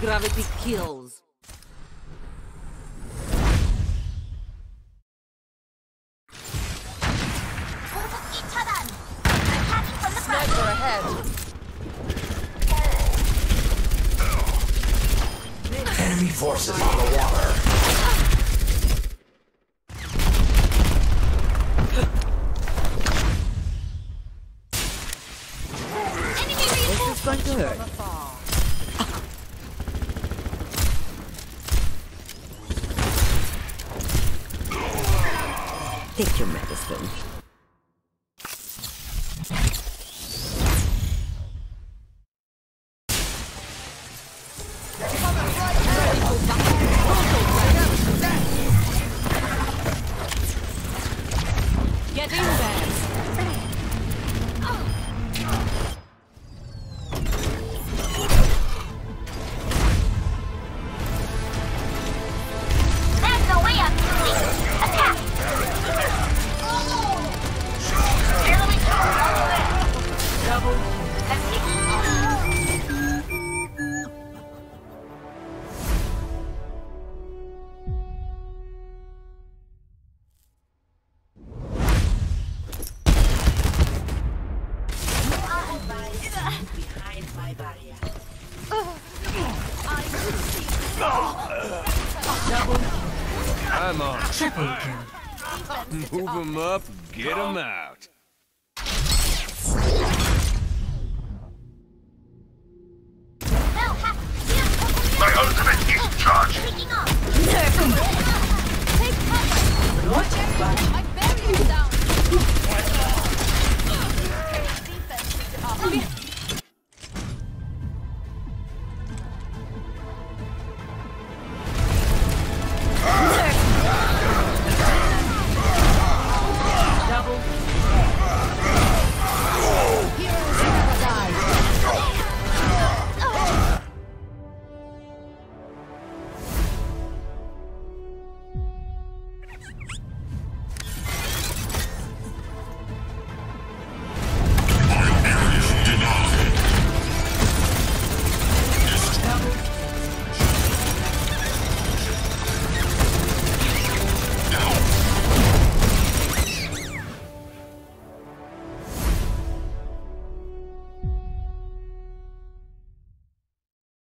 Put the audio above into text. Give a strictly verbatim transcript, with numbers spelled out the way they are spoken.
Gravity kills. Sniper ahead. Enemy forces on the water. This is going to hurt. Take your medicine. Getting there. There's no way up. Attack! Enemy double. I'm on. Triple kill. Move them up, get them out. My ultimate is charged. Take cover. Watch out.